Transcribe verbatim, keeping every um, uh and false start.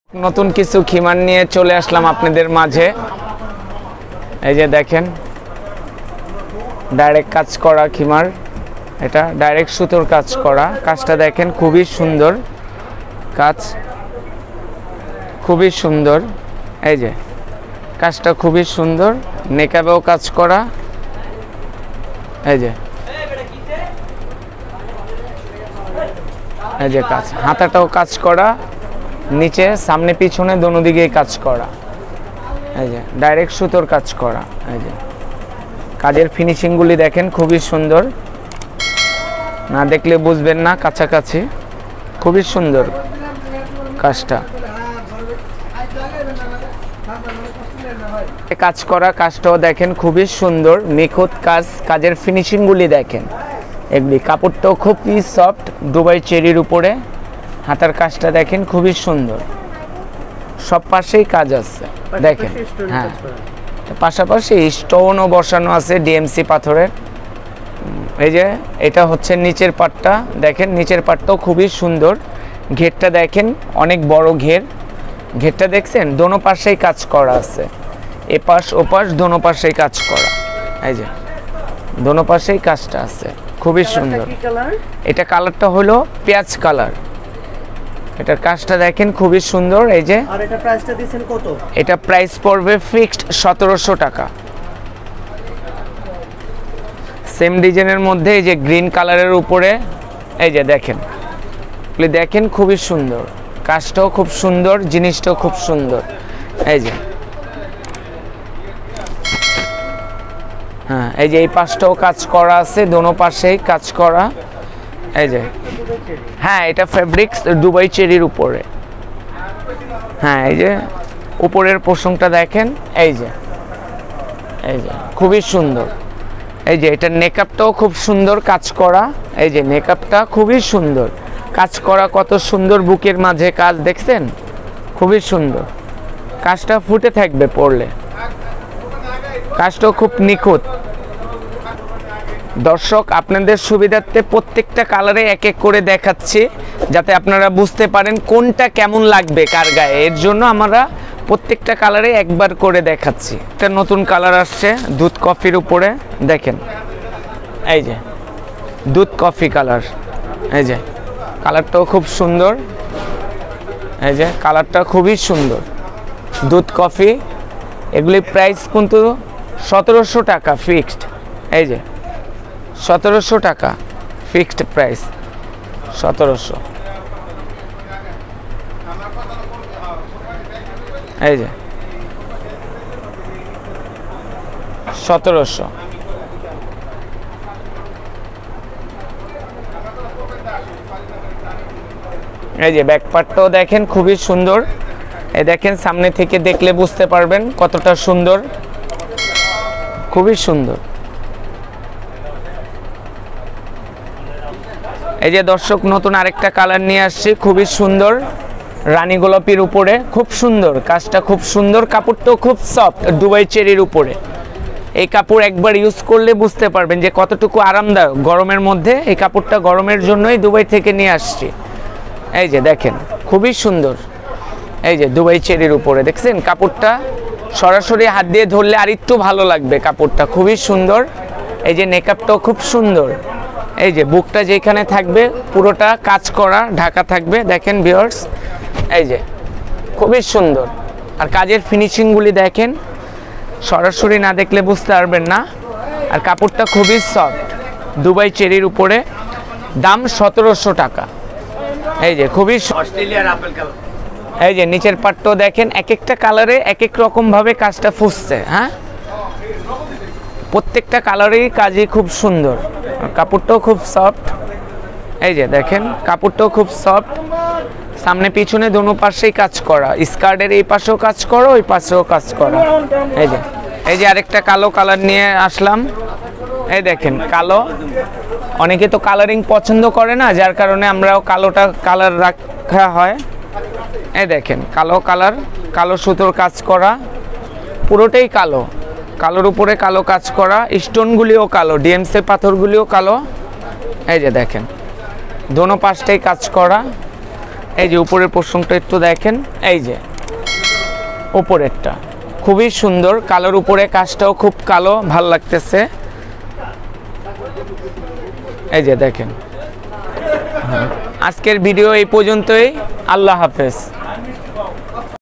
নতুন কিছু খিমার নিয়ে চলে আসলাম আপনাদের মাঝে। এই যে দেখেন ডাইরেক্ট কাজ করা খিমার, এটা ডাইরেক্ট সুতোর কাজ করা। কাজটা দেখেন খুবই সুন্দর কাজ, খুবই সুন্দর। এই যে কাজটা খুবই সুন্দর, নেকাবেও কাজ করা। এই যে এই যে কাজ, হাতাটাও কাজ করা, নিচে সামনে পিছনে দোনো দিকেই কাজ করা। এই যে ডাইরেক্ট সুতোর কাজ করা। এই যে কাজের ফিনিশিংগুলি দেখেন খুবই সুন্দর, না দেখলে বুঝবেন না, কাছাকাছি খুবই সুন্দর কাজটা। কাজ করা কাজটাও দেখেন খুবই সুন্দর, নিখুঁত কাজ। কাজের ফিনিশিংগুলি দেখেন, এগুলি কাপড়টাও খুবই সফট, দুবাই চেরির উপরে। হাতার কাজটা দেখেন খুবই সুন্দর, সব পাশেই কাজ আছে দেখেন। হ্যাঁ, পাশাপাশি স্টোনও বসানো আছে ডিএমসি পাথরের। এই যে এটা হচ্ছে নিচের পাটটা, দেখেন নিচের পাটটাও খুবই সুন্দর। ঘেরটা দেখেন অনেক বড় ঘের, ঘেরটা দেখছেন, দোনো পাশেই কাজ করা আছে, এপাশ ওপাশ দোনো পাশেই কাজ করা। এই যে দোনো পাশেই কাজটা আছে, খুবই সুন্দর। এটা কালারটা হলো পেঁয়াজ কালার। এটার কাজটা দেখেন খুবই সুন্দর। এই যে আর এটা প্রাইসটা দিবেন কত? এটা প্রাইস পড়বে ফিক্সড সতেরোশো টাকা। সেম ডিজাইনের মধ্যে এই যে গ্রিন কালারের উপরে, এই যে দেখেন, আপনি দেখেন খুবই সুন্দর, কাজটাও খুব সুন্দর, জিনিসটাও খুব সুন্দর। এই যে হ্যাঁ, এই যে এই পাশটাও কাজ করা আছে, দোনো পাশেই কাজ করা। এই যে হ্যাঁ, এটা ফেব্রিক্স দুবাই চেরির উপরে। হ্যাঁ, এই যে উপরের পোষণটা দেখেন। এই যে এই যে খুবই সুন্দর। এই যে এটা নেকআপটাও খুব সুন্দর কাজ করা। এই যে নেকআপটা খুবই সুন্দর কাজ করা, কত সুন্দর বুকের মাঝে কাজ দেখছেন, খুবই সুন্দর। কাজটা ফুটে থাকবে পরলে, কাজটাও খুব নিখুঁত। দর্শক আপনাদের সুবিধার্থে প্রত্যেকটা কালারে এক এক করে দেখাচ্ছি, যাতে আপনারা বুঝতে পারেন কোনটা কেমন লাগবে কার গায়ে। এর জন্য আমরা প্রত্যেকটা কালারে একবার করে দেখাচ্ছি। একটা নতুন কালার আসছে দুধ কফির উপরে, দেখেন এই যে দুধ কফি কালার। এই যে কালারটাও খুব সুন্দর, এই যে কালারটা খুবই সুন্দর, দুধ কফি। এগুলি প্রাইস কিন্তু সতেরোশো টাকা ফিক্সড। এই যে সতেরোশো টাকা ফিক্সড প্রাইস, সতেরোশো। এই যে সতেরোশো। এই যে ব্যাক পার্টটাও দেখেন খুবই সুন্দর। এই দেখেন সামনে থেকে দেখলে বুঝতে পারবেন কতটা সুন্দর, খুবই সুন্দর। এই যে দর্শক নতুন আরেকটা কালার নিয়ে আসছি, খুবই সুন্দর, রানী গোলাপির উপরে, খুব সুন্দর কাজটা, খুব সুন্দর। কাপড়টাও খুব সফট, দুবাই চেরির উপরে। এই কাপড় একবার ইউজ করলে বুঝতে পারবেন যে কতটুকু আরামদায়ক গরমের মধ্যে। এই কাপড়টা গরমের জন্যই দুবাই থেকে নিয়ে আসছি। এই যে দেখেন খুবই সুন্দর। এই যে দুবাই চেরির উপরে দেখছেন, কাপড়টা সরাসরি হাত দিয়ে ধরলে আর একটু ভালো লাগবে, কাপড়টা খুবই সুন্দর। এই যে নেকআপটাও খুব সুন্দর। এই যে বুকটা যেখানে থাকবে পুরোটা কাজ করা, ঢাকা থাকবে, দেখেন ভিউয়ার্স। এই যে খুবই সুন্দর। আর কাজের ফিনিশিংগুলি দেখেন, সরাসরি না দেখলে বুঝতে পারবেন না। আর কাপড়টা খুবই সফট, দুবাই চেরির উপরে, দাম সতেরোশো টাকা। এই যে খুবই অস্ট্রেলিয়ার আপেল কালার। এই যে নিচের পাটটাও দেখেন, এক একটা কালারে এক এক রকমভাবে কাজটা ফুসছে। হ্যাঁ, প্রত্যেকটা কালারেরই কাজই খুব সুন্দর, কাপড়টাও খুব সফট। এই যে দেখেন কাপড়টাও খুব সফট, সামনে পিছনে দোনো পাশেই কাজ করা, স্কার্টের এই পাশেও কাজ করা, ওই পাশেও কাজ করা। এই যে এই যে আরেকটা কালো কালার নিয়ে আসলাম। এই দেখেন কালো, অনেকে তো কালারিং পছন্দ করে না, যার কারণে আমরাও কালোটা কালার রাখা হয়। এই দেখেন কালো কালার, কালো সুতোর কাজ করা, পুরোটাই কালো, কালোর উপরে কালো কাজ করা, স্টোনগুলিও কালো, ডিএমসি পাথরগুলিও কালো। এই যে দেখেন দোনো পাশটাই কাজ করা। এই যে উপরের পোর্শনটা একটু দেখেন, এই যে উপরেরটা খুবই সুন্দর, কালোর উপরে কাজটাও খুব কালো, ভাল লাগতেছে। এই যে দেখেন। আজকের ভিডিও এই পর্যন্তই, আল্লাহ হাফেজ।